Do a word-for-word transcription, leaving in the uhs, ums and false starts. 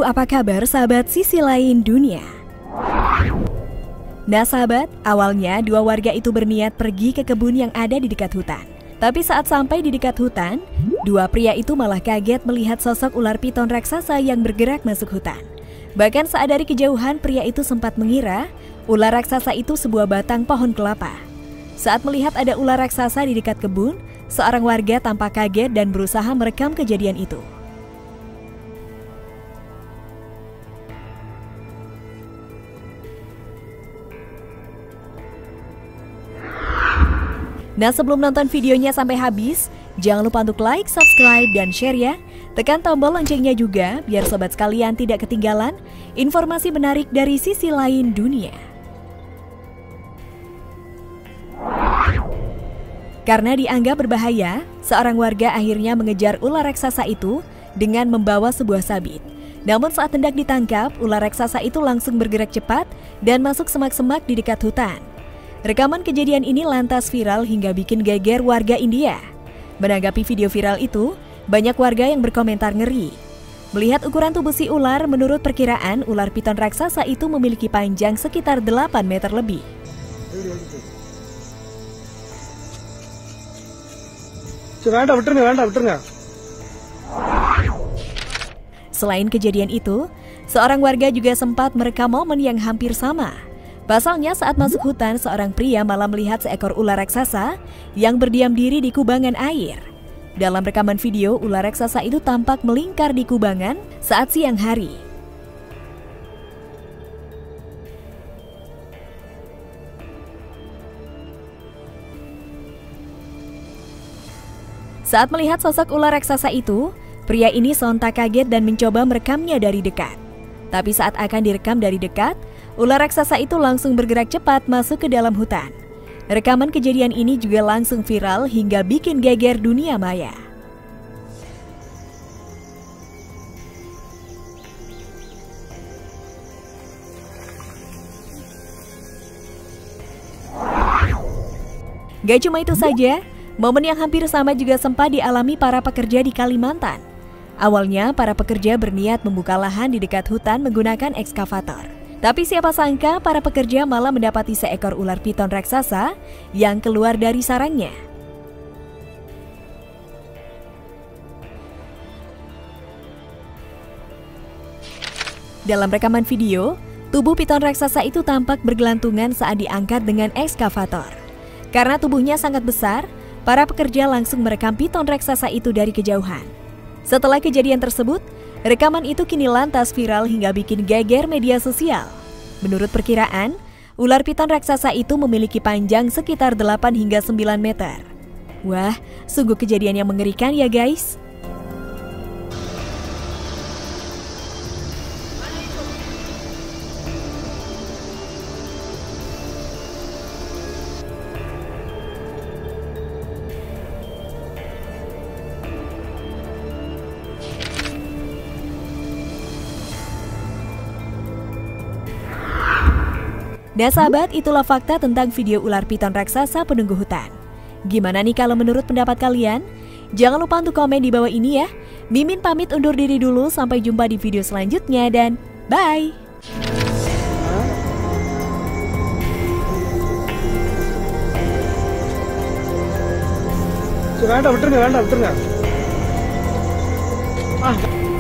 Halo, apa kabar sahabat sisi lain dunia? Nah sahabat, awalnya dua warga itu berniat pergi ke kebun yang ada di dekat hutan. Tapi saat sampai di dekat hutan, dua pria itu malah kaget melihat sosok ular piton raksasa yang bergerak masuk hutan. Bahkan saat dari kejauhan, pria itu sempat mengira ular raksasa itu sebuah batang pohon kelapa. Saat melihat ada ular raksasa di dekat kebun, seorang warga tampak kaget dan berusaha merekam kejadian itu. Nah, sebelum nonton videonya sampai habis, jangan lupa untuk like, subscribe, dan share ya. Tekan tombol loncengnya juga, biar sobat sekalian tidak ketinggalan informasi menarik dari sisi lain dunia. Karena dianggap berbahaya, seorang warga akhirnya mengejar ular raksasa itu dengan membawa sebuah sabit. Namun saat hendak ditangkap, ular raksasa itu langsung bergerak cepat dan masuk semak-semak di dekat hutan. Rekaman kejadian ini lantas viral hingga bikin geger warga India. Menanggapi video viral itu, banyak warga yang berkomentar ngeri. Melihat ukuran tubuh si ular, menurut perkiraan, ular piton raksasa itu memiliki panjang sekitar delapan meter lebih. Selain kejadian itu, seorang warga juga sempat merekam momen yang hampir sama. Pasalnya saat masuk hutan, seorang pria malah melihat seekor ular raksasa yang berdiam diri di kubangan air. Dalam rekaman video, ular raksasa itu tampak melingkar di kubangan saat siang hari. Saat melihat sosok ular raksasa itu, pria ini sontak kaget dan mencoba merekamnya dari dekat. Tapi saat akan direkam dari dekat, ular raksasa itu langsung bergerak cepat masuk ke dalam hutan. Rekaman kejadian ini juga langsung viral hingga bikin geger dunia maya. Gak cuma itu saja, momen yang hampir sama juga sempat dialami para pekerja di Kalimantan. Awalnya, para pekerja berniat membuka lahan di dekat hutan menggunakan ekskavator. Tapi siapa sangka para pekerja malah mendapati seekor ular piton raksasa yang keluar dari sarangnya. Dalam rekaman video, tubuh piton raksasa itu tampak bergelantungan saat diangkat dengan ekskavator. Karena tubuhnya sangat besar, para pekerja langsung merekam piton raksasa itu dari kejauhan. Setelah kejadian tersebut, rekaman itu kini lantas viral hingga bikin geger media sosial. Menurut perkiraan, ular piton raksasa itu memiliki panjang sekitar delapan hingga sembilan meter. Wah, sungguh kejadian yang mengerikan ya guys. Nah sahabat, itulah fakta tentang video ular piton raksasa penunggu hutan. Gimana nih kalau menurut pendapat kalian? Jangan lupa untuk komen di bawah ini ya. Mimin pamit undur diri dulu, sampai jumpa di video selanjutnya dan bye! வேண்டாம் விட்டுருங்க வேண்டாம் விட்டுருங்க ஆ